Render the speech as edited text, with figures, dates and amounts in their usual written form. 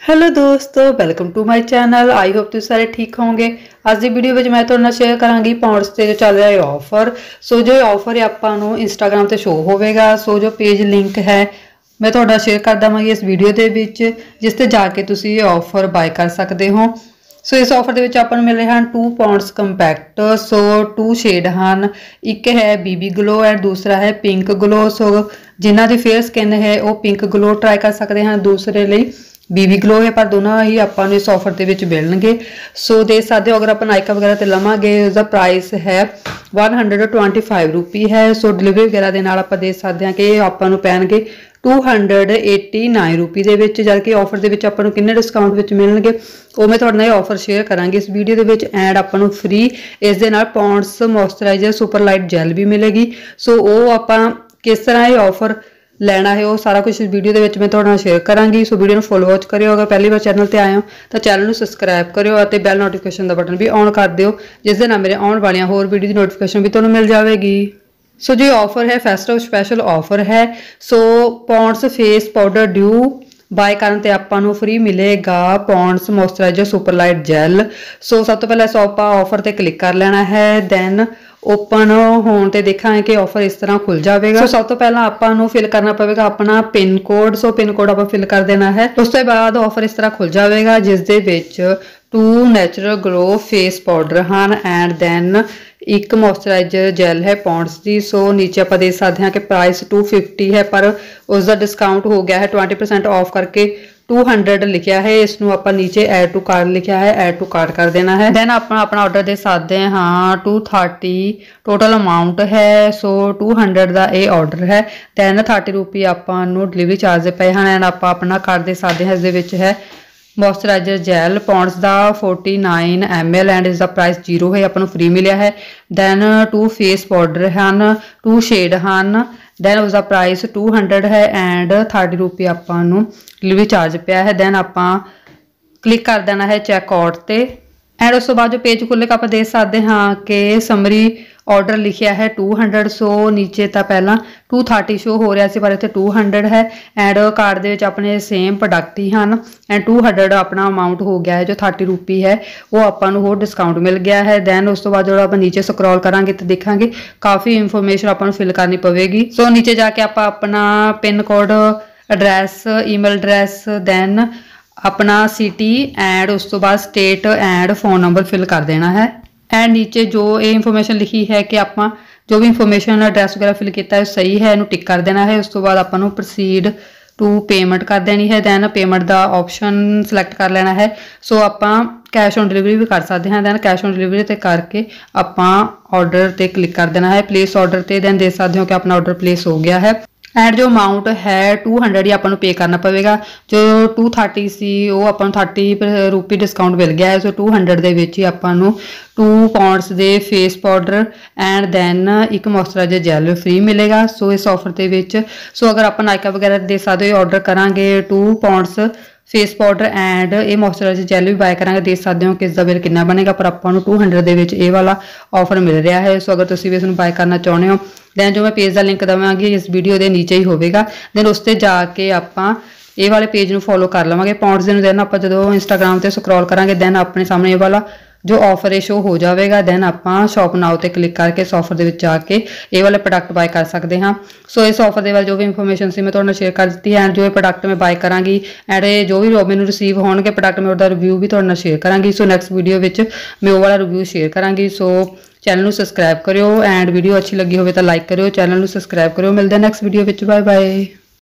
Hello दोस्तों, welcome to my channel. I hope तुम सारे ठीक होंगे। आज की वीडियो में मैं तुहाडे नाल शेयर करांगी पाउंड्स ते जो चल रहा है ऑफर। सो जो ऑफर है आपां नूं इंस्टाग्राम ते शो होवेगा। सो जो पेज लिंक है मैं तुहाडा शेयर कर देवांगी इस वीडियो दे विच, जिस ते जाके तुसीं ये ऑफर बाय कर सकते हो। सो इस ऑफर दे विच आपां नूं मिल रहे हैं 2 पाउंड्स कंपैक्ट। सो 2 शेड हैं, एक है बीबी ग्लो एंड दूसरा है पिंक ग्लो। सो जिन्हां दी फेयर स्किन है वो पिंक ग्लो ट्राई कर सकते हैं, दूसरे लिए बीबी ग्लो है, पर दोनों ही आपां नूं इस ऑफर दे विच मिलणगे। सो दे सकते हो अगर आप नायका वगैरह ते लवांगे उसका प्राइस है 125 रुपी है। सो डिलीवरी वगैरह दे नाल आपां दे सकते हैं कि आपां नूं पैणगे 289 रुपी दे विच, जबकि ऑफर दे विच आपां नूं किन्ने डिस्काउंट विच मिलणगे वो मैं तुहाडे नाल ऑफर शेयर करांगी इस वीडियो दे विच। एंड आपां नूं फ्री इस दे नाल Pond's moisturiser super light gel भी मिलेगी। सो वो आपां किस तरह ये ऑफर लेना है वो सारा कुछ इस वीडियो के मैं तुहाडे नाल शेयर करांगी। सो वीडियो फुल वॉच करियो। अगर पहली बार चैनल पर आए हो तो चैनल को सबसक्राइब करियो और बैल नोटिफिकेशन का बटन भी ऑन कर दियो, जिस दे नाल मेरे आने वाली होर वीडियो की नोटिफिकेशन भी तुहानूं मिल जाएगी। सो जो ऑफर है फेस्टिव स्पैशल ऑफर है। So Pond's face powder dew buy करन ते आपां नूं फ्री मिलेगा Pond's moisturiser super light gel. So सब तो पहले आपां ऑफर ते क्लिक कर लेना है, दैन ओपन होने ते देखांगे कि ऑफर इस तरह खुल जाएगा। सो सब तो पहला आपां नूं फिल करना पवेगा अपना pin code. So pin code आपां फिल कर देना है। उस तो बाद ऑफर इस तरह खुल जाएगा, जिस दे विच 2 नेचुरल ग्लो फेस पाउडर हैं एंड दैन एक मॉइस्चराइजर जैल है पॉन्ड्स की। सो नीचे आप देख सकते हैं कि प्राइस 250 है, पर उसका डिस्काउंट हो गया है 20% ऑफ करके 200 लिखा है। इसनों आप नीचे ऐड टू कार्ड लिखा है, ऐड टू कार्ड कर देना है। दैन अपना ऑर्डर दे सकते हैं। हाँ 230 टोटल अमाउंट है। सो 200 का ये ऑर्डर है। दैन 30 रुपी आपां नूं डिलीवरी चार्ज पे हैं एंड आप अपना कार्ड दे सकते हैं। इस है मॉइस्चराइजर जैल पॉन्ड्स का 49 ml एंड इसका प्राइस 0 है, आपको फ्री मिले है। दैन 2 फेस पाउडर हैं, 2 शेड हैं, दैन उसका प्राइस 200 है एंड 30 रुपी आपां नूं डिलीवरी चार्ज पिया है। दैन आपां क्लिक कर देना है चैकआउट ते एंड उस तो बाद जो पेज खुलेगा आप देख सकते हाँ कि समरी ऑर्डर लिखा है 200। सो नीचे तो पहला 230 शो हो रहा है, पर इतने 200 है एंड कार्ड दे विच अपने सेम प्रोडक्ट ही हैं एंड 200 अपना अमाउंट हो गया है। जो 30 रुपी है वो आपां नूं होर डिस्काउंट मिल गया है। दैन उस तो बाद जो आप नीचे स्क्रॉल करांगे तो देखांगे काफ़ी इंफॉर्मेशन आपां नूं फिल करनी पवेगी। सो नीचे जाके आपां अपना pin code, address, email address, then अपना सिटी एंड उस तो बाद state and phone number fill कर देना है। एंड नीचे जो ये इंफॉर्मेशन लिखी है कि आप जो भी इंफॉर्मेशन एड्रैस वगैरह फिल किया है सही है, इन्हू टिक कर देना है। उस तो बाद आपां नूं प्रोसीड टू पेमेंट कर देनी है। दैन पेमेंट का ऑप्शन सिलेक्ट कर लेना है। सो आपां कैश ऑन डिलीवरी भी कर सकते हैं। दैन कैश ऑन डिलीवरी ते करके आपां ऑर्डर ते क्लिक कर देना है, प्लेस ऑर्डर ते। दैन देख सकते हो कि अपना ऑर्डर प्लेस हो गया है एंड जो अमाउंट है 200 ही आपको पे करना पवेगा। जो 230 सी वो आपको 30 रुपी डिस्काउंट मिल गया है। सो 200 दे विच ही आपको 2 पाउंड्स दे फेस पाउडर एंड दैन एक मॉइस्चराइजर जैल फ्री मिलेगा। सो इस ऑफर के विच सो अगर आप नायका वगैरह दे सकते हो ऑर्डर करांगे 2 पाउंड्स फेस पाउडर एंड ये मॉइस्चराइजर जैल भी बाय करांगे, देख सकते हो कि इसका बिल कितना बनेगा, पर आपको 200 दे विच ये वाला ऑफर मिल रहा है। सो अगर तुसीं भी इसनूं बाय करना चाहुंदे हो दैन जो मैं पेज का लिंक देवांगी इस वीडियो के नीचे ही होगा। दैन उस ते जाके आपां ये वाले पेज नूं फॉलो कर लवांगे पॉन्ड्स दे। दैन आपां जदों इंस्टाग्राम ते स्क्रॉल करांगे दैन अपने सामने ये वाला जो ऑफर है शो हो जाएगा। दैन आपां शॉप नाउ ते क्लिक करके इस ऑफर दे विच जाके ये वाले प्रोडक्ट बाय कर सकते हैं। सो इस ऑफर के बारे जो भी इंफॉर्मेशन सी मैं तुहाडे नाल शेयर कर दी है एंड जो प्रोडक्ट मैं बाय करांगी एंड जो भी मैनूं रिसीव होणगे प्रोडक्ट मैं उसका रिव्यू भी तुहाडे नाल शेयर करांगी। सो नैक्सट वीडियो विच मैं वो वाला रिव्यू शेयर करांगी। सो चैनल को सबसक्राइब करियो एंड वीडियो अच्छी लगी हो तो लाइक करियो, चैनल को सबसक्राइब करियो। मिलते हैं नैक्सट वीडियो विच। Bye bye.